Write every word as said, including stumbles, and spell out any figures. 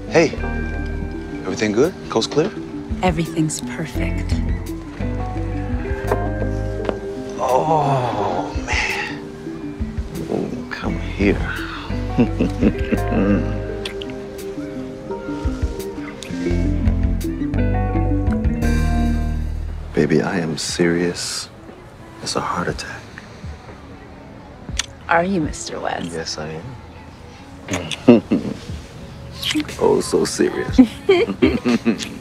Hey, everything good? Coast clear? Everything's perfect. Oh, man. Oh, come here. Baby, I am serious. It's a heart attack. Are you, Mister West? Yes, I am. Oh, so serious.